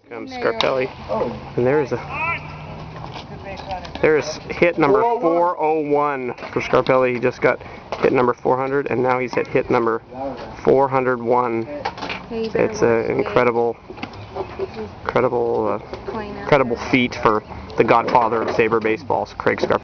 Comes Scarpelli, and there's hit number 401 for Scarpelli. He just got hit number 400, and now he's at hit number 401. It's an incredible feat for the godfather of Sabre baseball, Craig Scarpelli.